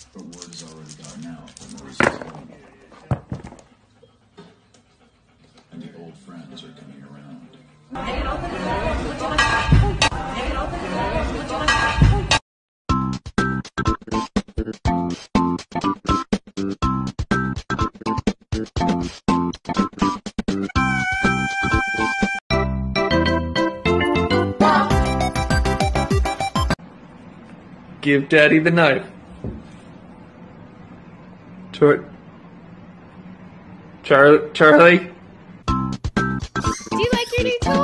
But word has already gotten out that Maurice is home. And the old friends are coming around. Give Daddy the knife. Charlie? Do you like your new toy?